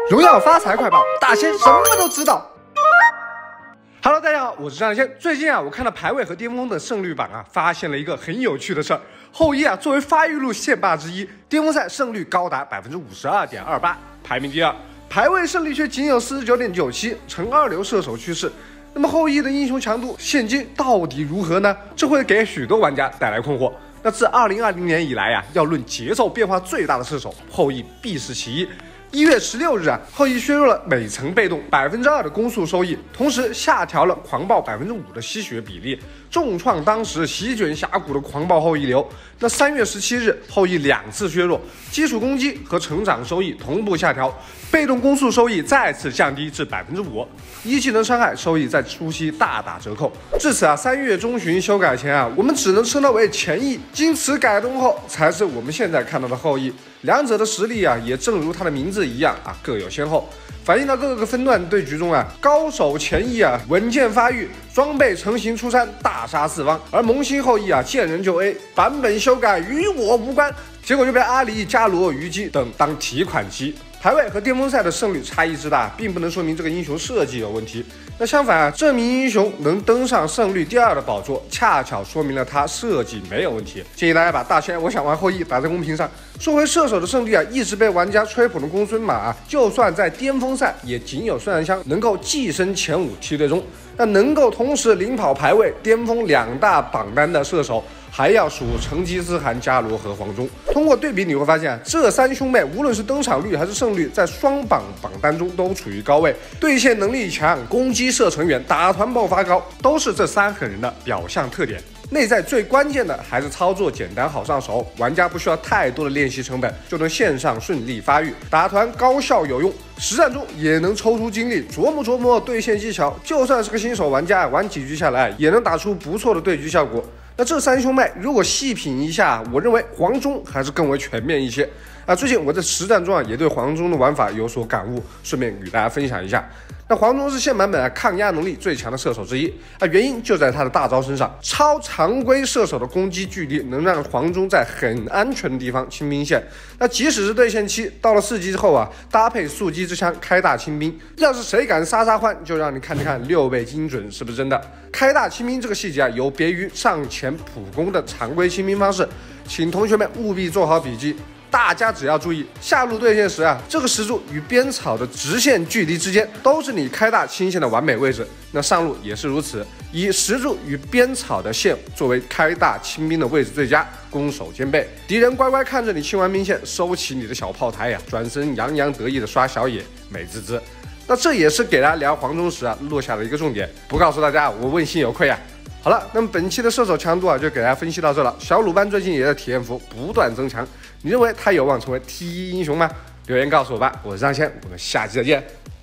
荣耀发财快报，大仙什么都知道。Hello， 大家好，我是张先。最近我看到排位和巅峰的胜率榜发现了一个很有趣的事儿。后羿作为发育路线霸之一，巅峰赛胜率高达52.28%，排名第二。排位胜率却仅有49.97%，成二流射手趋势。那么后羿的英雄强度现今到底如何呢？这会给许多玩家带来困惑。那自2020年以来要论节奏变化最大的射手，后羿必是其一。1月16日后羿削弱了每层被动2%的攻速收益，同时下调了狂暴5%的吸血比例，重创当时席卷峡谷的狂暴后羿流。那3月17日，后羿2次削弱，基础攻击和成长收益同步下调，被动攻速收益再次降低至5%，一技能伤害收益在初期大打折扣。至此3月中旬修改前我们只能称它为前羿，经此改动后才是我们现在看到的后羿。两者的实力也正如它的名字一样各有先后，反映到各个分段对局中高手前羿稳健发育，装备成型出山，大杀四方，而萌新后羿见人就 A， 版本修改与我无关，结果就被阿里、伽罗、虞姬等当提款机。排位和巅峰赛的胜率差异之大，并不能说明这个英雄设计有问题。那相反这名英雄能登上胜率第2的宝座，恰巧说明了他设计没有问题。建议大家把大仙我想玩后羿打在公屏上。说回射手的胜率一直被玩家吹捧的公孙马就算在巅峰赛也仅有孙杨香能够跻身前5梯队中。那能够同时领跑排位、巅峰2大榜单的射手，还要数成吉思汗、伽罗和黄忠。通过对比你会发现这3兄妹无论是登场率还是胜率，在双榜榜单中都处于高位，对线能力强，攻击射程远，打团爆发高，都是这3狠人的表象特点。内在最关键的还是操作简单好上手，玩家不需要太多的练习成本就能线上顺利发育，打团高效有用，实战中也能抽出精力琢磨琢磨对线技巧，就算是个新手玩家玩几局下来也能打出不错的对局效果。那这3兄妹如果细品一下，我认为黄忠还是更为全面一些最近我在实战中也对黄忠的玩法有所感悟，顺便与大家分享一下。那黄忠是现版本抗压能力最强的射手之一原因就在他的大招身上，超常规射手的攻击距离能让黄忠在很安全的地方清兵线。那即使是对线期到了4级之后搭配速击之枪开大清兵，要是谁敢杀欢，就让你看看6倍精准是不是真的。开大清兵这个细节有别于上前普攻的常规清兵方式，请同学们务必做好笔记。大家只要注意，下路对线时这个石柱与边草的直线距离之间都是你开大清线的完美位置。那上路也是如此，以石柱与边草的线作为开大清兵的位置最佳，攻守兼备。敌人乖乖看着你清完兵线，收起你的小炮台转身洋洋得意的刷小野，美滋滋。那这也是给大家聊黄忠时落下的一个重点，不告诉大家我问心有愧好了，那么本期的射手强度就给大家分析到这了。小鲁班最近也在体验服不断增强，你认为他有望成为T1英雄吗？留言告诉我吧。我是张先，我们下期再见。